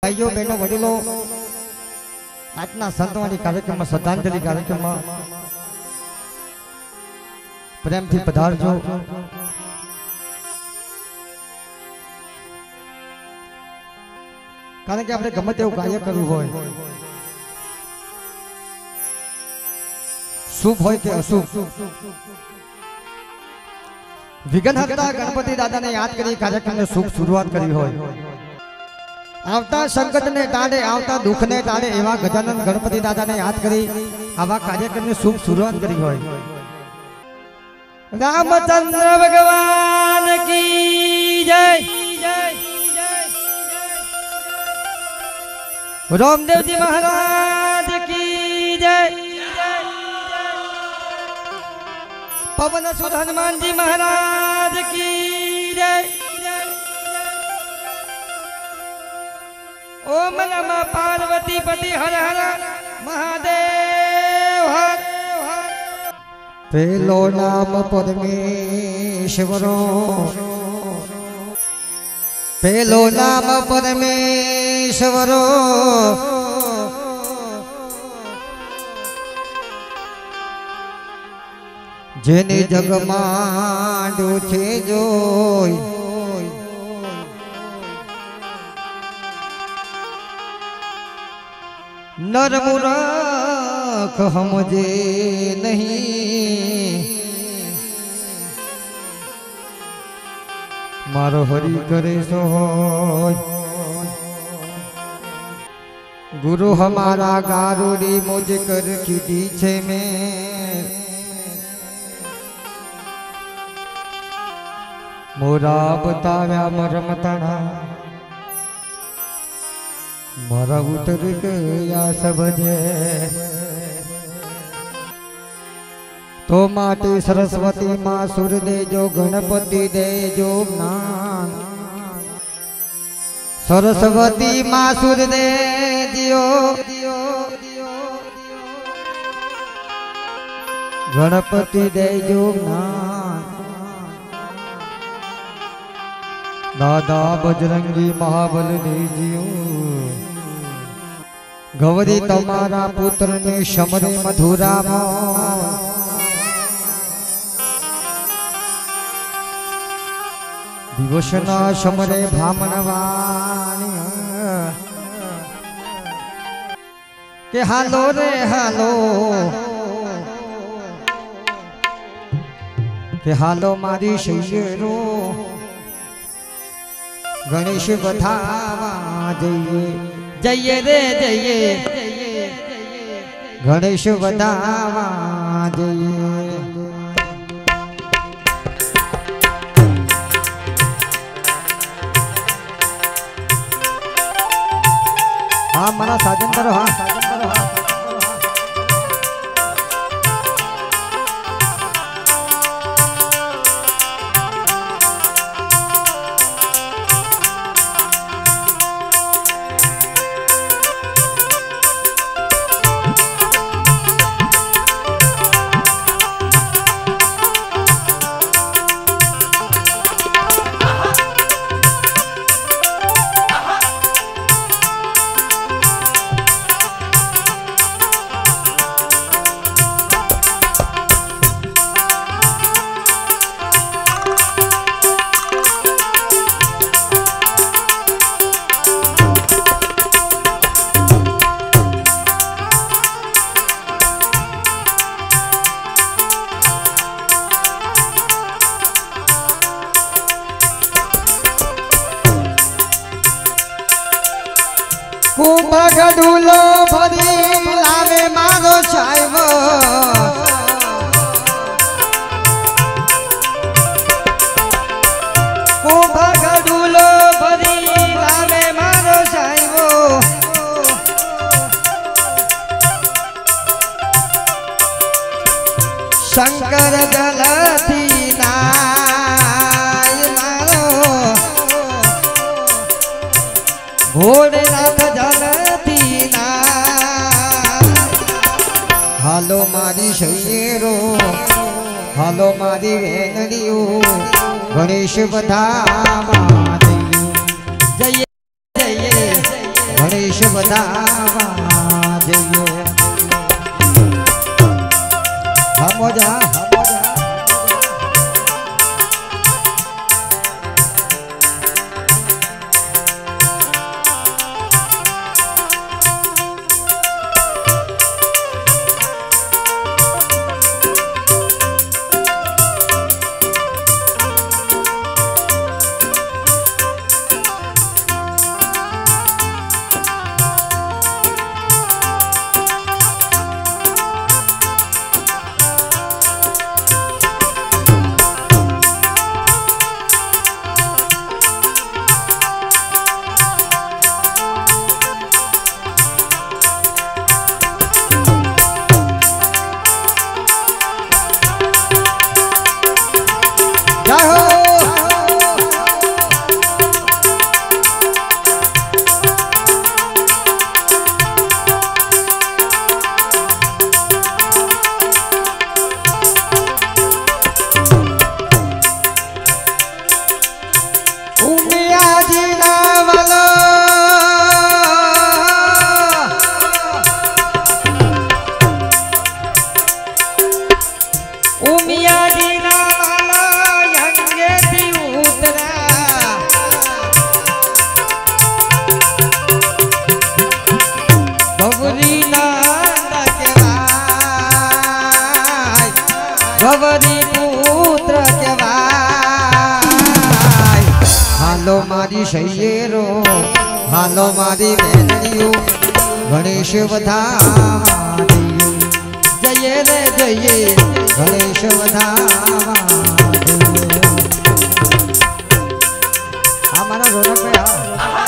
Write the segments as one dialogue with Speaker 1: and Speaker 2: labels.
Speaker 1: भाइयों बहनों वडीलों आजना संतवाणी कार्यक्रम में श्रद्धांजलि कार्यक्रम में प्रेम थी पधारजो। कारण के आपने गमे तेवुं कार्य करवुं होय शुभ होय के अशुभ विघ्नहर्ता गणपति दादा ने याद करी कार्यक्रम ने शुभ शुरुआत करी होय। आवता संकट ने टाळे आवता दुख ने टाळे एवा गजानन गणपति दादा ने याद करी आवा कार्यक्रम ने शुभ शुरुआत करी होय। रामचंद्र भगवान की जय। रामदेव जी महाराज की जय। पवन सुत हनुमान जी महाराज की जय। ओम नमः पार्वती पति हर हर महादेव हर। पेलो नाम परमेश्वरो पेलो नाम परमेश्वरो जेने जगमाडो छे जोय नर मूर्ख हमजे नहीं मारो हरि करे सो होय। गुरु हमारा गारुड़ी मुझ कर कीधी छे में मोरा बताव्या मरमताना मारा उतर गया सबजे तो माटे सरस्वती माँ सुर दे जो गणपति दे जो ज्ञान सरस्वती माँ सुर दे दियो गणपति दे जो ज्ञान दादा बजरंगी महाबल दीजियो गौरी तमारा पुत्र ने शमरे मधुरा दिवसना शमरे भामणवाणी के हालो रे हालो के हालो मारी शैरो गणेश बधावा जइए जइए रे जइए गणेश बधावा जइए। हाँ मारा साजन करो हाँ साजन करो हाँ। गडूलो भरी लावे मारो साहेब गडूलो भरी लावे मारो साहेब शंकर जलती नाय मारो भोलेनाथ जलती ना हालो मारी शैरो हालो मारी वेंगड़ियो गणेश बधावा जय जय ગણેશ વધાવા જઈએ હમોજા ગવરી પુત્ર કહેવાય હાલો મારી શૈયરો હાલો મારી બેનડીઓ ગણેશ વધાવા જઈએ રે જઈએ ગણેશ વધાવા આ મારા રોનકભાઈ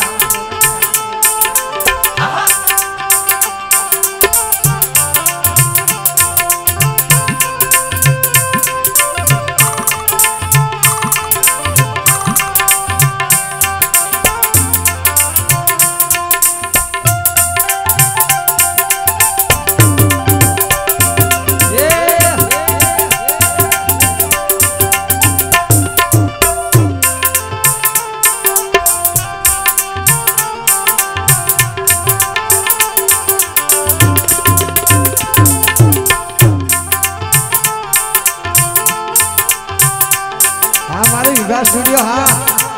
Speaker 1: स्टूडियो हाँ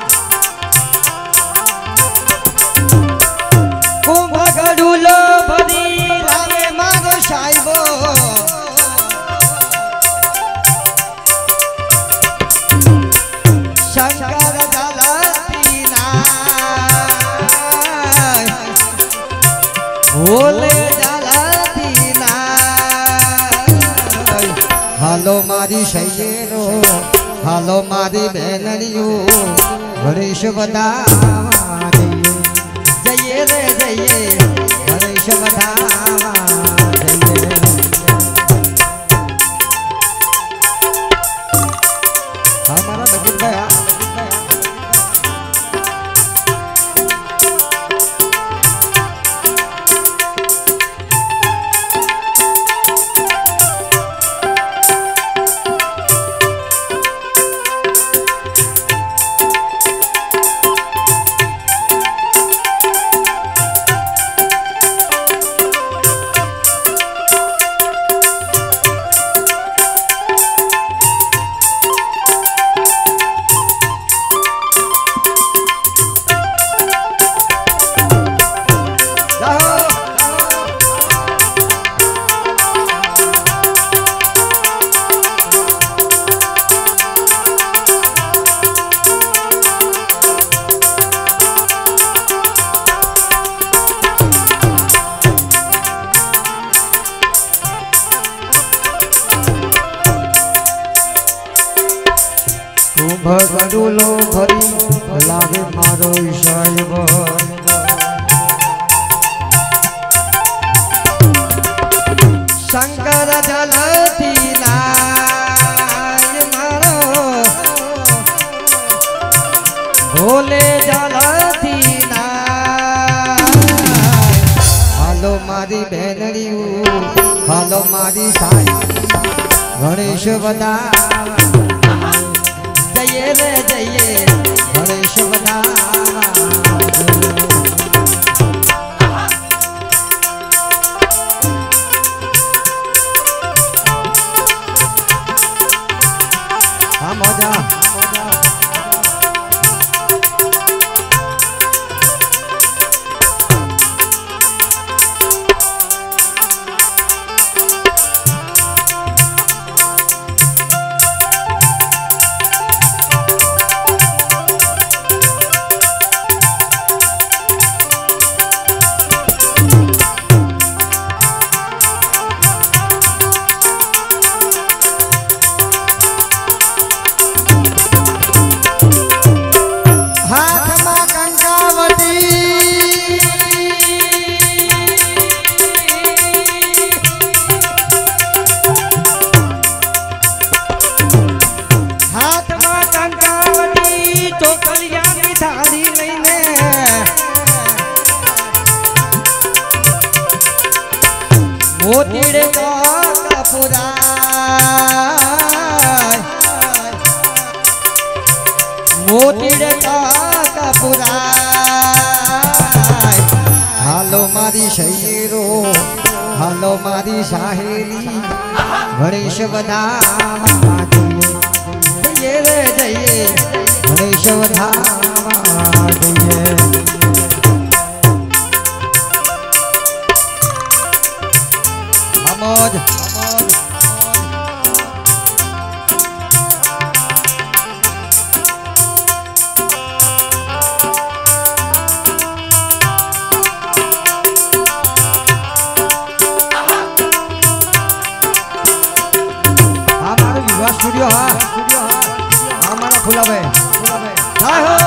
Speaker 1: कुंभगडुलो भरी रामे मागो साहिबो शंकर जलतीना भोले जलतीना हालो मारी शैयरो हालो मारी बेनड़ियो गणेश बतावा जइए रे जइए गणेश बतावा जइए हमारा बजट गया कुंभगडुलो भरी लागे मारो साहिब शंकर जलतीना मारो भोले जलतीना हालो मारी बेनड़ियो हालो मारी साई गणेश बतावा जइए रे जइए गणेश बतावा મોતીડે કાપુરાય મોતીડે કાપુરાય હાલો મારી શૈરો હાલો મારી સાહેલી ગણેશ વધાવા જઈએ રે જઈએ ગણેશ વધાવા જઈએ મોજ हमारा युवा स्टूडियो हमारा खुला भाई हाय हो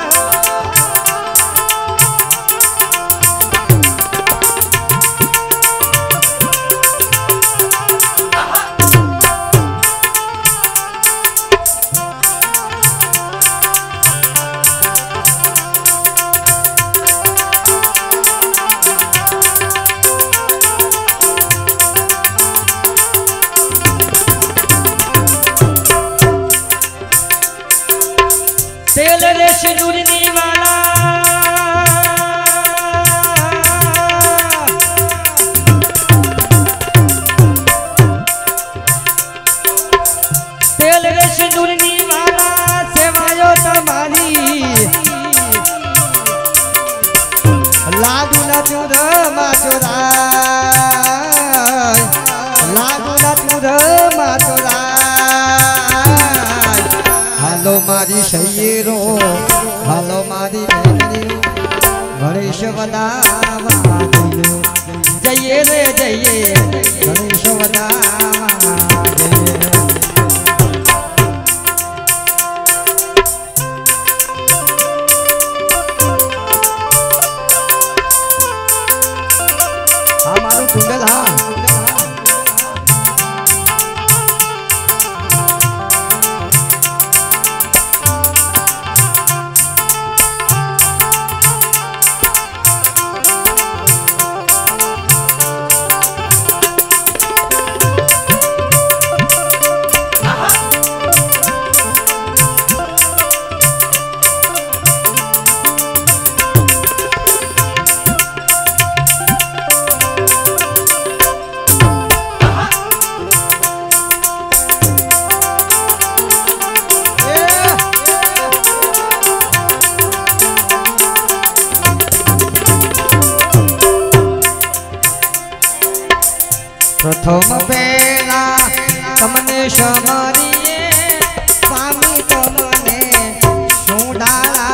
Speaker 1: तेल रे सिंदूरनी वाला तेल रे सिंदूरनी वाला सेवायो तमारी लागू न चूर माचोरा लागू न चूर माचोरा हालो मारी शैरो हालो मारी गणेश वदावा जइए रे जइए गणेश वदावा जइए हमारो टुंडल हाँ प्रथम पेला तमने शमरिए स्वामी तमने सुडाला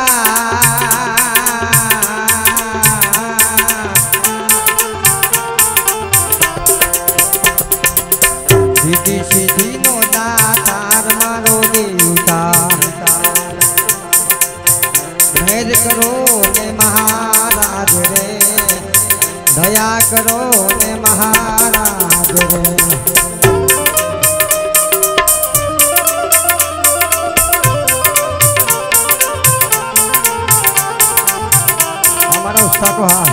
Speaker 1: सीधी सीधी नो दातार मारो देवता भेद करो ने महाराज रे दया करो ने महाराज रे हमारा उस्ताद को हाँ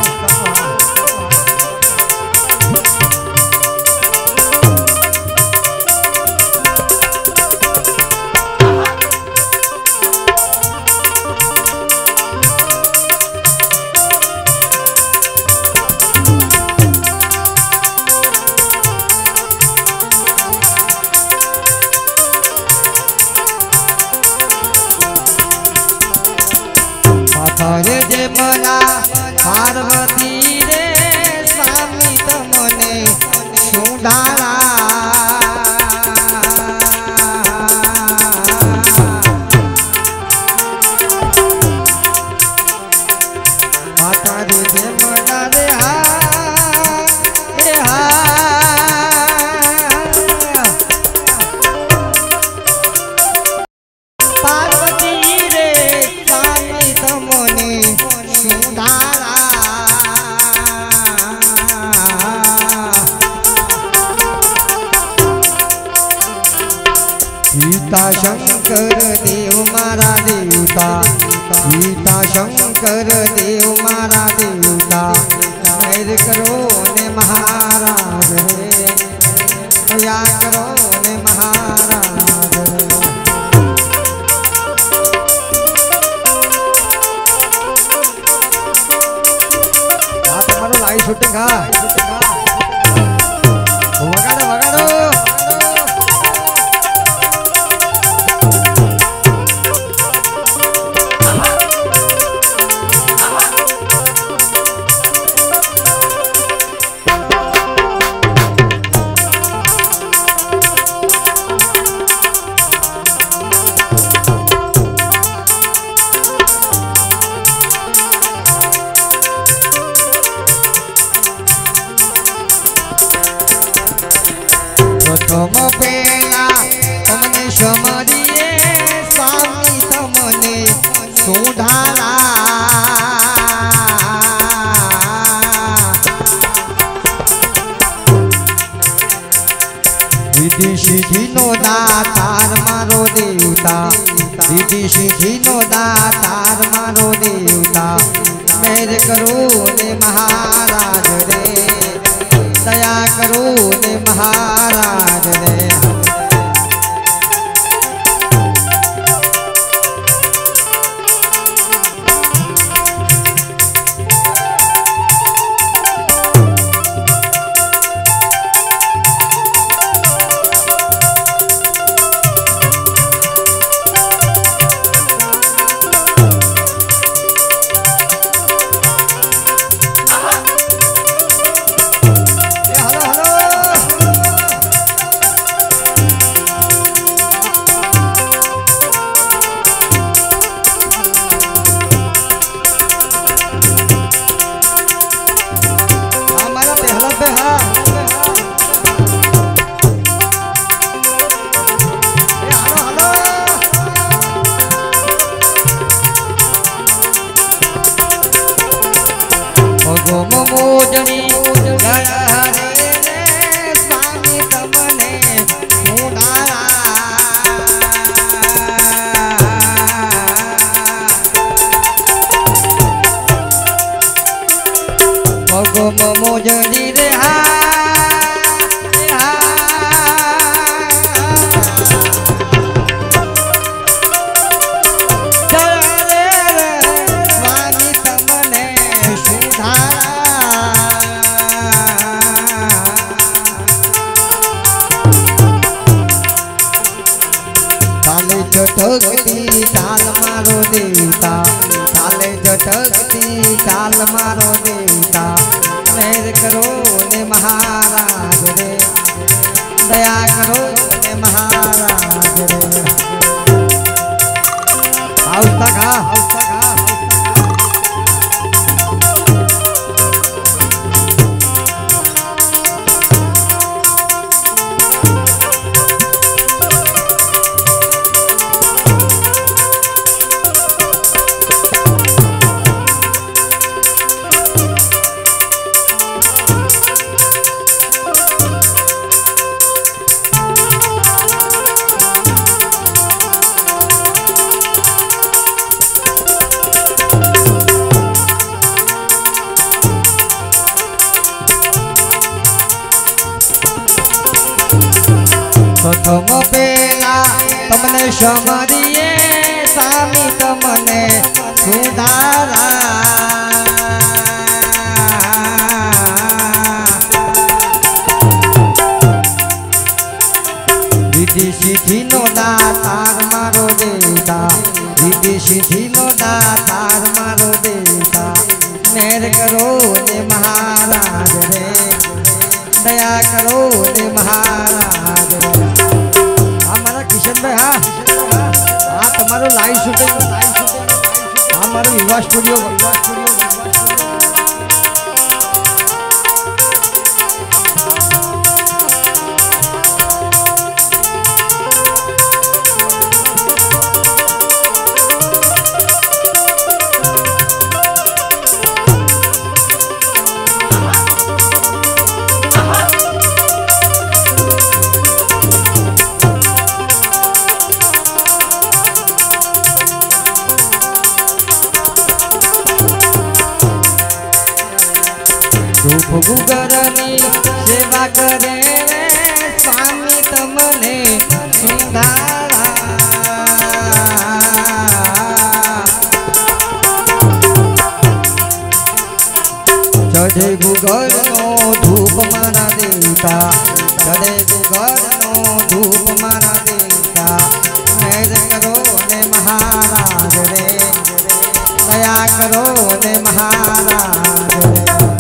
Speaker 1: हरे जे मना पार्वती रे स्वामी तमने सुडाला माता रे जे मना रे पार्वती रे स्वामी तमने सुडाला सीता शंकर देव मारा देवता सीता शंकर देव मारा देवता खैर करो ने महाराज शूटिंग वगाड़ो वगाड़ो प्रथम पेला तमने समरिए स्वामी तमने सुधारा रिद्धि सिद्धि नो दातार मारो देवता रिद्धि सिद्धि नो दातार मारो देवता मेर करो ने महाराज रे दया करो ने महाराज रे मोजनी स्वामी तमने सुधारा मोजनी रे स्वामी तमने सुधारा जटकती ताल मारो देवता ताले जटकती ताल मारो देवता मेहर करो ने महाराज रे दया करो ने महाराज रे हाउस तक प्रथम पेला तमने समरिए स्वामी तमने सुधारा रिद्धि सिद्धि नो दातार मारो देवता रिद्धि सिद्धि नो दातार मारो देवता मेहर करो ने महाराज रे दया करो ने महाराज रे किशन भाई हाँ तुम्हारो लाइव शूटिंग हमारे विवाह स्टूडियो गुगरनी सेवा करे स्वामी तमने सुधारा चढ़े गुगल नो धूप मारा देवता चढ़े गुगल नो धूप मारा देवता मेर करो ने महाराज रे दया करो ने महाराज रे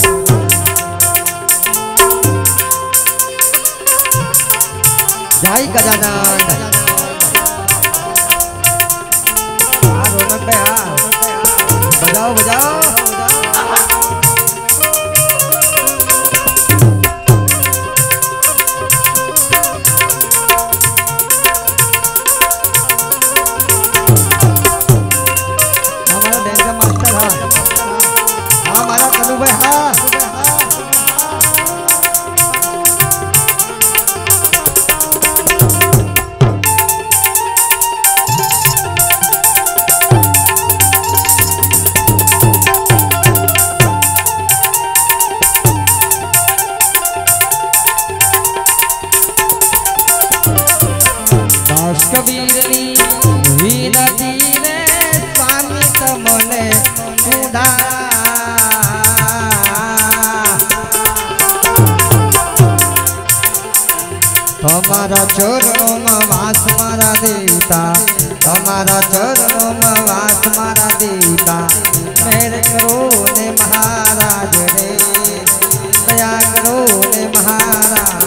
Speaker 1: जय गजानन रोनक बजाओ बजाओ हमारा बैंक का मास्टर हाँ हमारा कनु भाई हाँ कबीरनी वीरती रे स्वामी तमने उधारा हमारा चरणों में वास मारा देवता हमारा चरणों में वास मारा देवता मेरे करो ने महाराज रे दया करो ने महाराज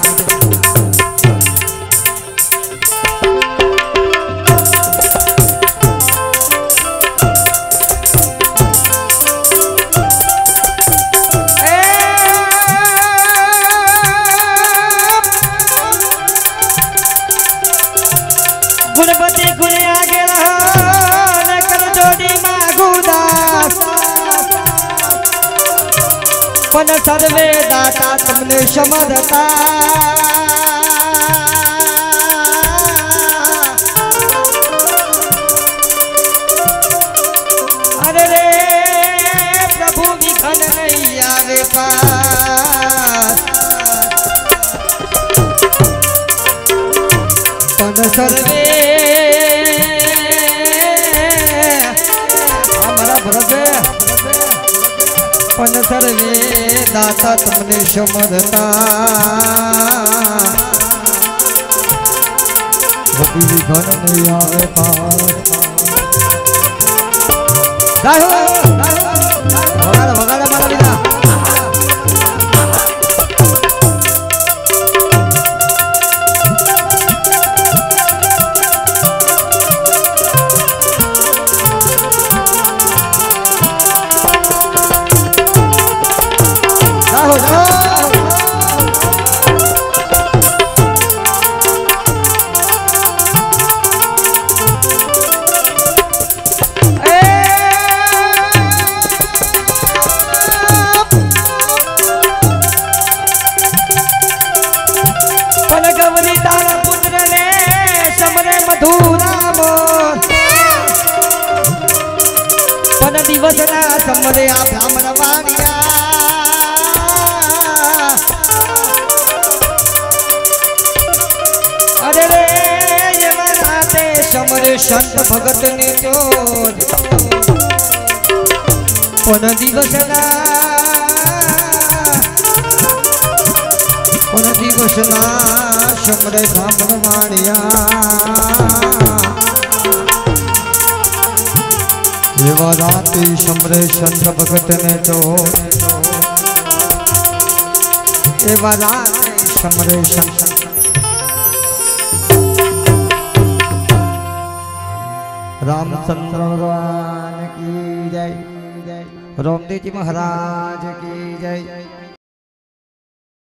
Speaker 1: गुणपति गुण आगे रहो न कर जोड़ी मागुदास पन सर्वे दाता तुमने समरता अरे रे प्रभु विघन नहीं आवे पास पन सर्वे पन सर्वे दाता तुमने समरता कभी भी घन नहीं आवे पास भगाड़ा भगाड़ा मारा बिना दिवस ना समरे आ ब्राह्मण वाणिया अरे रे ये मनाते समरे संत भगत ने तो पन दिवस ना समरे ब्राह्मण वाणिया एवा राते समरे संत भगत ने तो एवा राते समरे संत रामचंद्र भगवान की जय रामदेव जी महाराज की जय।